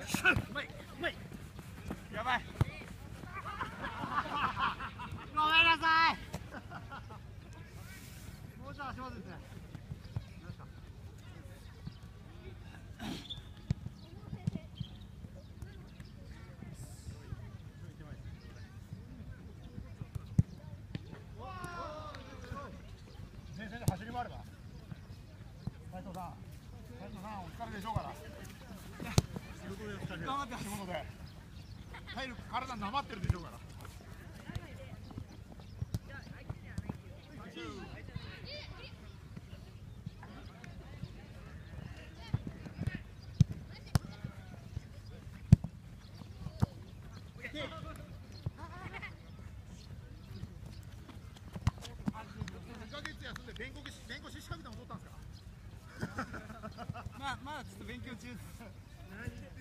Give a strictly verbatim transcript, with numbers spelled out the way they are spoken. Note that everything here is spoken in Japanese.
まい、うまい。やばい。 ごめんなさい。もうちょっと足元ですね。 前線で走り回れば。斉藤さん、斉藤さんお疲れでしょうから。仕事でお疲れ。頑張ってます。仕事で。体力体なまってるでしょうから。にかげつ休んで弁護士弁護士資格でも取ったんですか。 まあまだちょっと勉強中です。